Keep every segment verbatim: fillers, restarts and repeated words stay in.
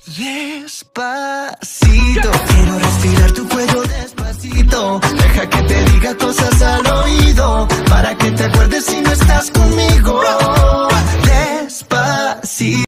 Despacito, quiero respirar tu cuello despacito. Deja que te diga cosas al oído, para que te acuerdes si no estás conmigo. Despacito.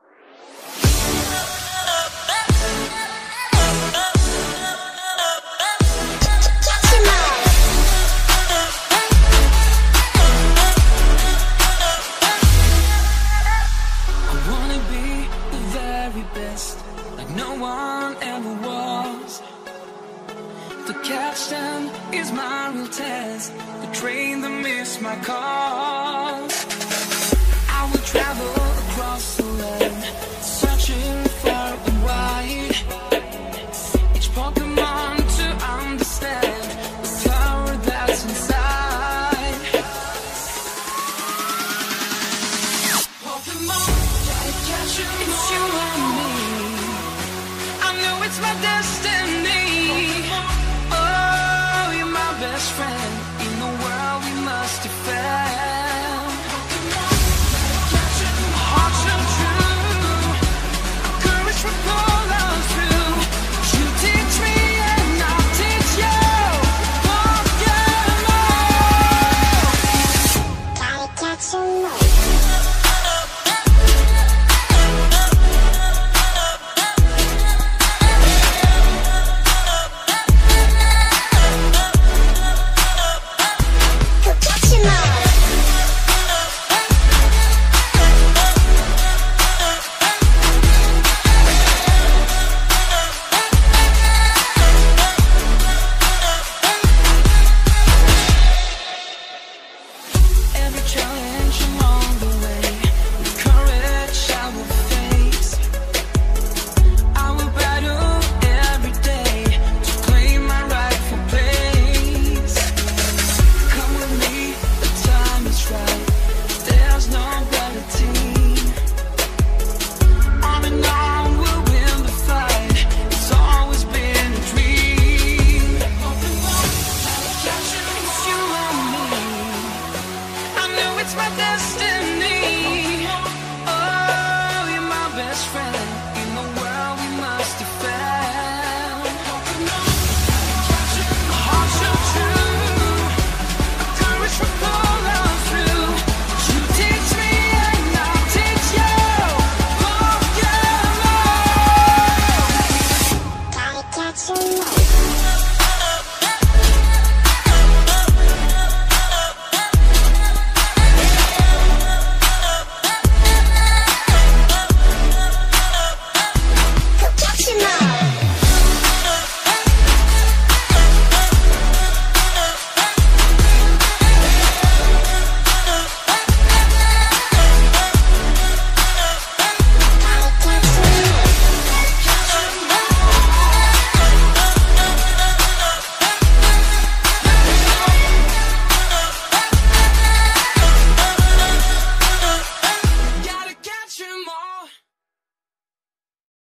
No one ever was. To catch them is my real test. The train that missed my call. I will travel across the land, searching far and wide. Each Pokemon to understand the power that's inside. Pokemon, gotta catch 'em all. It's you and me. It's my destiny. Oh, you're my best friend. In the world we must defend. Hearts so true. Courage will pull us through. You teach me and I'll teach you. Pokemon. Gotta catch 'em all. Destiny. Oh, you're my best friend. In the world we must defend.